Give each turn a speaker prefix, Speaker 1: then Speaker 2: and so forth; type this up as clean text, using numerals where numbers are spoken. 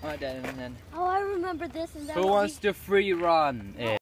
Speaker 1: Alright then.
Speaker 2: Oh, I remember this and that.
Speaker 1: Who wants the free run?